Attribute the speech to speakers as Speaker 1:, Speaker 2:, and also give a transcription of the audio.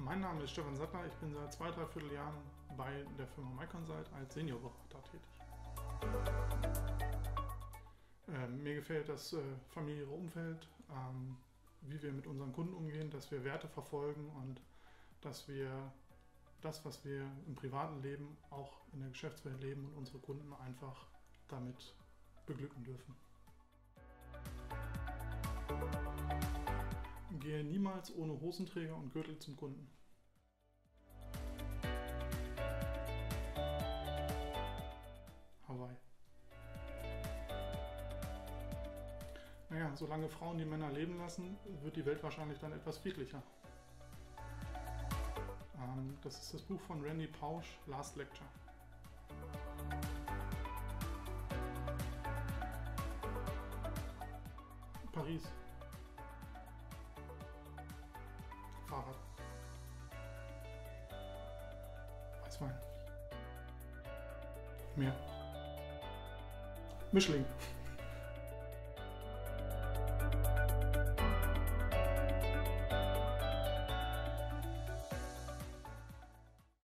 Speaker 1: Mein Name ist Stefan Sattler, ich bin seit 2-3 Jahren bei der Firma MyConsult als Seniorberater tätig. Mir gefällt das familiäre Umfeld, wie wir mit unseren Kunden umgehen, dass wir Werte verfolgen und dass wir das, was wir im privaten Leben, auch in der Geschäftswelt leben und unsere Kunden einfach damit beglücken dürfen. Gehe niemals ohne Hosenträger und Gürtel zum Kunden. Hawaii. Naja, solange Frauen die Männer leben lassen, wird die Welt wahrscheinlich dann etwas friedlicher. Das ist das Buch von Randy Pausch, Last Lecture. Paris. Fahrrad. Weißwein. Meer. Mischling.